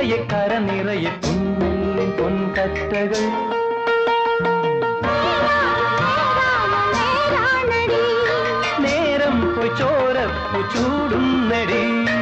നിറയെ കര നിറയെ പൊന്നിൻ പൊൻകറ്റകൾ നേരം പോയി ചോരപ്പു ചൂടുന്നടി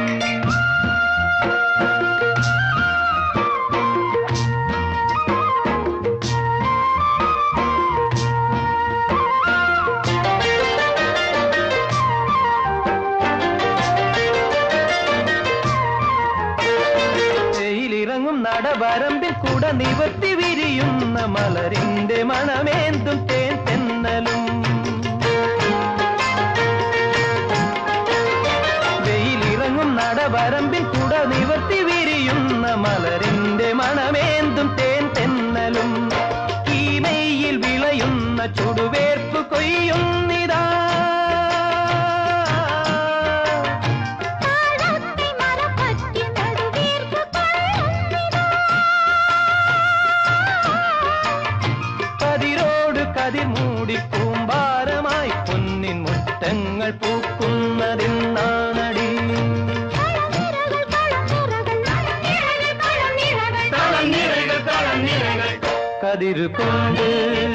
നടവരമ്പിൽ കൂട നിവർത്തി വിരിയുന്ന മലരിന്റെ മണമേന്തും തേൻ തെന്നലും വെയിലിറങ്ങും നടവരമ്പിൽ കൂട നിവർത്തി വിരിയുന്ന മലരിന്റെ മണമേന്തും തേൻ തെന്നലും ഈ മെയ്യിൽ വിളയുന്ന ചുടുവേർപ്പ് കൊയ്യുന്നിതാ കതിർമൂടി പൂമ്പാരമായി പൊന്നിൻ മുറ്റങ്ങൾ പൂക്കുന്നതിന്നാണടി കതിർകൊണ്ട്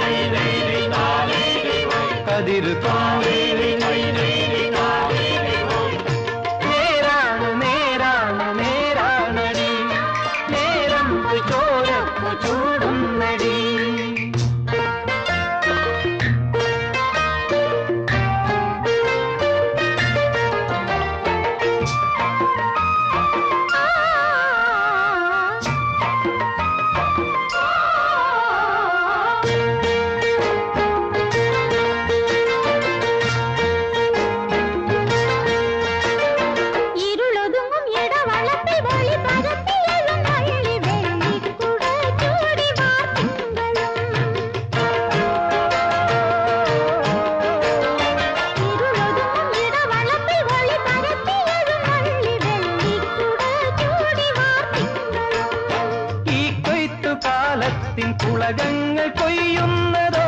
കതിർകൊണ്ട് നേരാണ് നേരാണ് നേരാണടി നേരം ചോരപ്പു ചൂടുന്നടി കുളകങ്ങൾ കൊയ്യുന്നതോ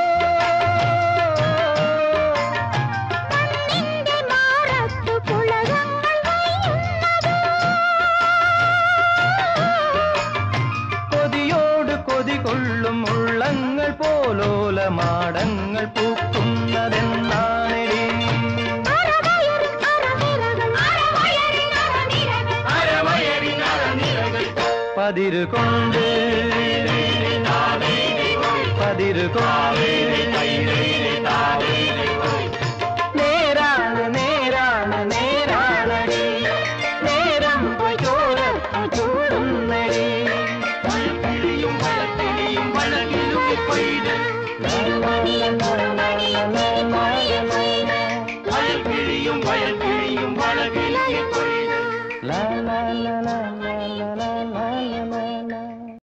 കൊതിയോട് കൊതി കൊള്ളും ഉള്ളങ്ങൾ പോലോല മാടങ്ങൾ പൂക്കുന്നതെന്നാണടി പതിരുകൊണ്ട് നേരാണ് നേരാണ് നേരാണടി നേരം ചോരപ്പു ചൂടുന്നടി വയൽക്കിളിയും